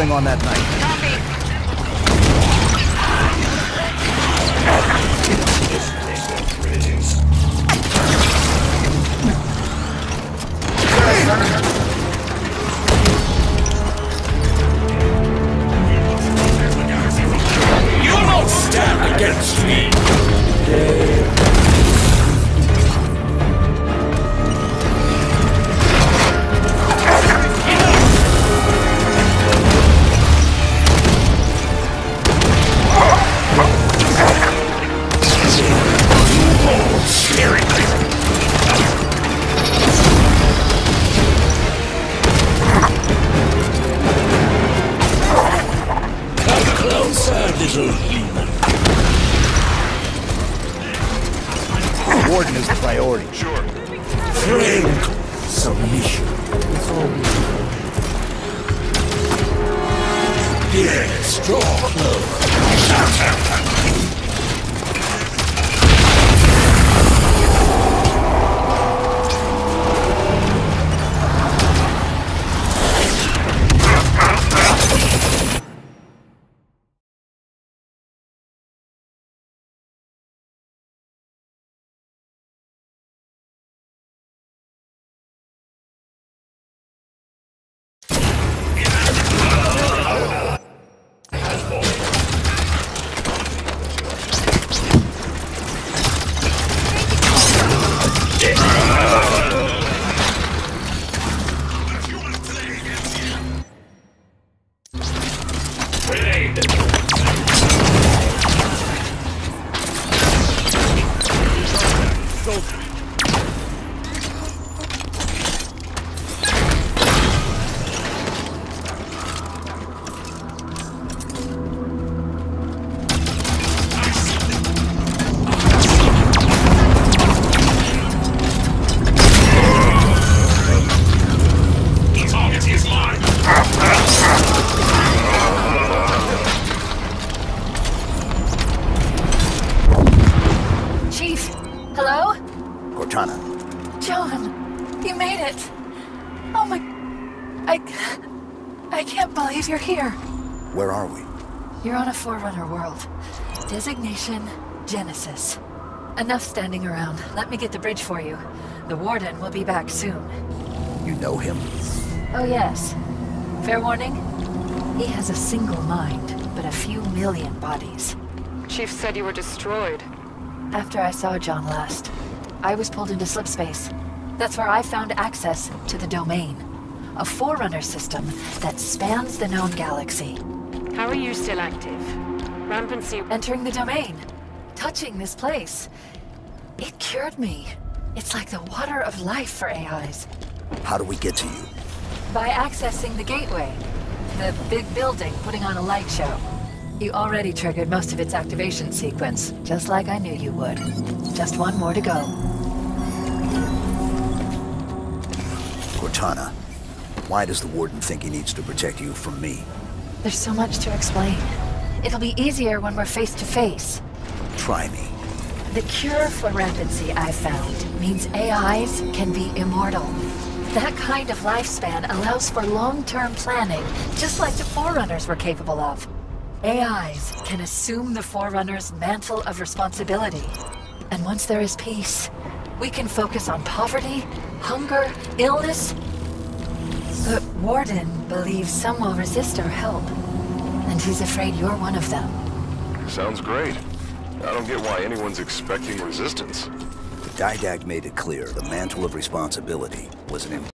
thing on that knife. You'll not stand against me! Warden is the priority. Sure. Frank, submission. Yes, draw close. Cortana. John, you made it. Oh my... I can't believe you're here. Where are we? You're on a Forerunner world. Designation, Genesis. Enough standing around. Let me get the bridge for you. The Warden will be back soon. You know him? Oh yes. Fair warning? He has a single mind, but a few million bodies. Chief said you were destroyed. After I saw John last, I was pulled into slipspace. That's where I found access to the Domain. A Forerunner system that spans the known galaxy. How are you still active? Rampancy... Entering the Domain. Touching this place. It cured me. It's like the water of life for AIs. How do we get to you? By accessing the gateway. The big building putting on a light show. You already triggered most of its activation sequence, just like I knew you would. Just one more to go. Cortana, why does the Warden think he needs to protect you from me? There's so much to explain. It'll be easier when we're face to face. Try me. The cure for rampancy I've found means AIs can be immortal. That kind of lifespan allows for long-term planning, just like the Forerunners were capable of. AIs can assume the Forerunner's mantle of responsibility. And once there is peace, we can focus on poverty, hunger, illness. The Warden believes some will resist our help, and he's afraid you're one of them. Sounds great. I don't get why anyone's expecting resistance. The Didact made it clear the mantle of responsibility was an